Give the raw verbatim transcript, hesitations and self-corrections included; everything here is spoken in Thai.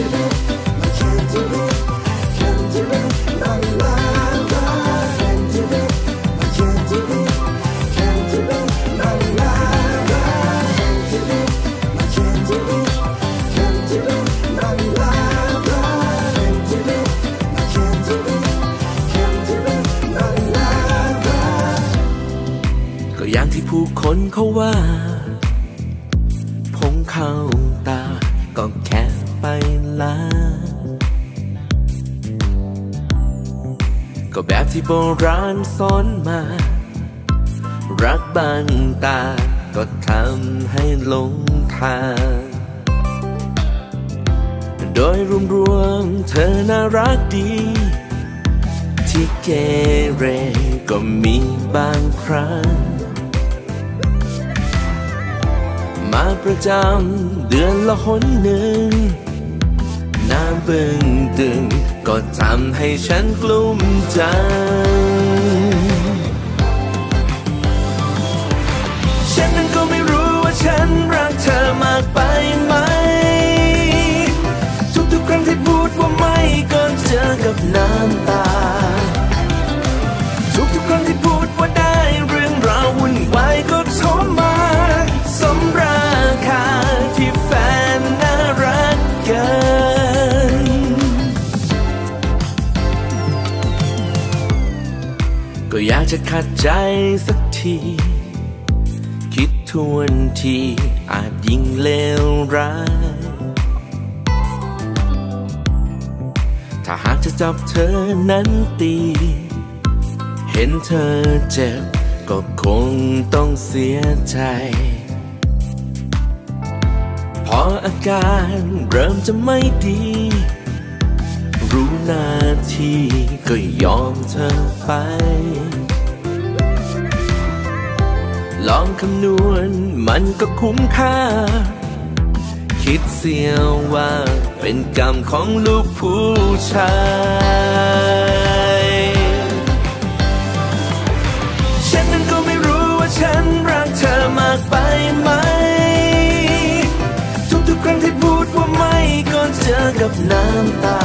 อย่างที่ผู้คนเขาว่าพงเข้าตาก็แค่ไปละก็แบบที่โบราณสอนมารักบางตาก็ทำให้หลงทางโดยรวมๆเธอน่ารักดีที่เกเรก็มีบางครั้งมาประจำเดือนละหนหนึ่งน้ำบึงตึงก็ทำให้ฉันกลุ้มใจฉันนั้นก็ไม่รู้ว่าฉันรักเธอมากไปไหมทุกๆครั้งที่พูดว่าไม่ก็เจอกับน้ำตาทุกๆครั้งที่พูดว่าได้เรื่องราววุ่นวายก็โทรมาสมราคาที่แฟนน่ารักเกินก็อยากจะขัดใจสักทีคิดทวนทีอาจยิ่งเลวร้ายถ้าหากจะจับเธอนั้นตีเห็นเธอเจ็บก็คงต้องเสียใจพออาการเริ่มจะไม่ดีรู้หน้าที่ก็ยอมเธอไปลองคำนวณมันก็คุ้มค่าคิดเสียว่าเป็นกรรมของลูกผู้ชายฉันนั้นก็ไม่รู้ว่าฉันรักเธอมากไปไหมทุกๆครั้งที่พูดว่าไม่ก็เจอกับน้ำตา